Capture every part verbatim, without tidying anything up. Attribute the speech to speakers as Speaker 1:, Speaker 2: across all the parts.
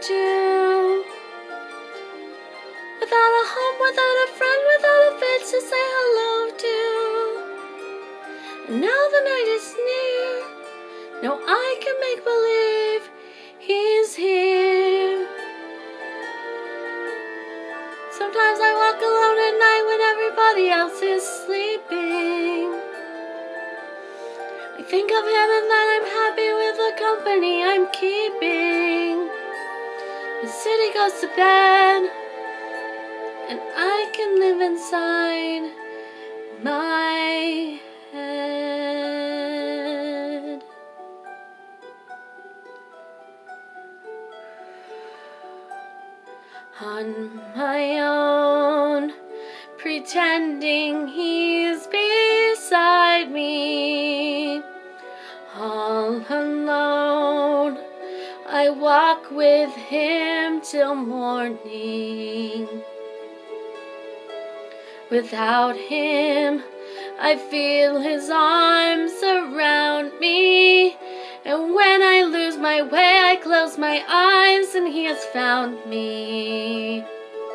Speaker 1: without you. Without a home, without a friend, without a face to say hello to. And now the night is near. Now I can make believe he's here. Sometimes I walk alone at night when everybody else is sleeping. I think of him and then I'm happy with the company I'm keeping. The city goes to bed and I can live inside my head. On my own, pretending he's beside me. All alone, I walk with him till morning. Without him, I feel his arms around me. And when I lose my way, I close my eyes and he has found me.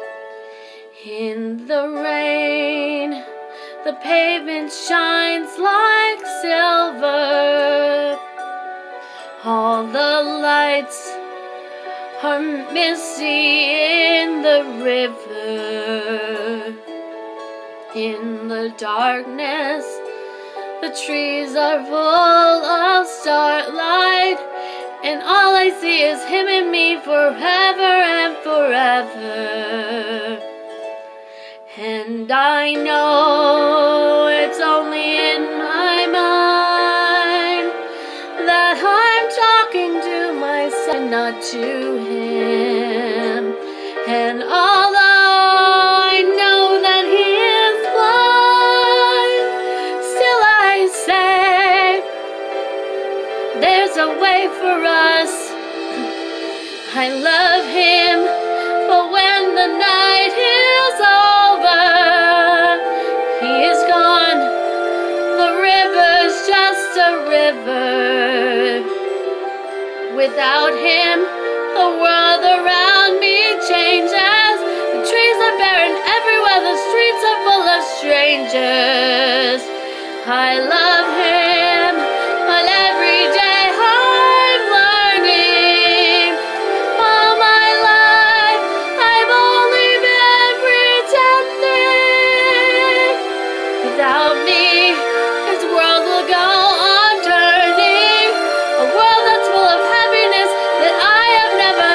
Speaker 1: In the rain, the pavement shines like silver. All the lights are misty in the river. In the darkness, the trees are full of starlight, and all I see is him and me forever and forever. And I know it's only in my mind that I'm talking to myself, not to him. And although I know that he is blind, still I say there's a way for us. I love him, but when the night is over, he is gone. The river's just a river. Without him, the world around me changes. The trees are barren everywhere, the streets are full of strangers. I love him, but every day I'm learning. All my life I've only been pretending. Without me, his world will go on turning. A world that's full of happiness that I have never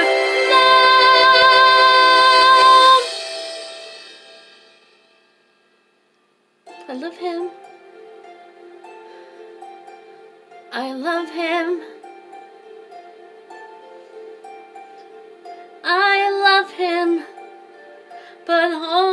Speaker 1: known. I love him. I love him. I love him, but only